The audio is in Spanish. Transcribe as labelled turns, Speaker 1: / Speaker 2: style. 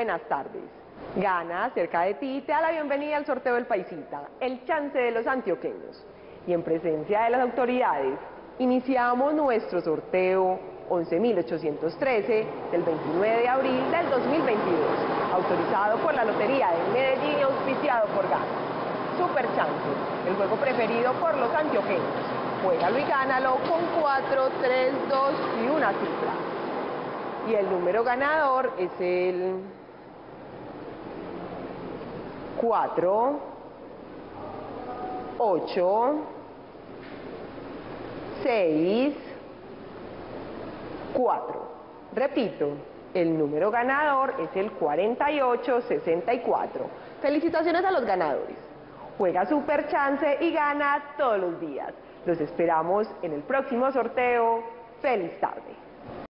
Speaker 1: buenas tardes. Gana, cerca de ti, te da la bienvenida al sorteo del Paisita, el chance de los antioqueños. Y en presencia de las autoridades, iniciamos nuestro sorteo 11.813 del 29 de abril del 2022, autorizado por la Lotería de Medellín y auspiciado por Gana. Super Chance, el juego preferido por los antioqueños. Juégalo y gánalo con 4, 3, 2 y una cifra. Y el número ganador es el 4, 8, 6, 4. Repito, el número ganador es el 4864. Felicitaciones a los ganadores. Juega Super Chance y gana todos los días. Los esperamos en el próximo sorteo. ¡Feliz tarde!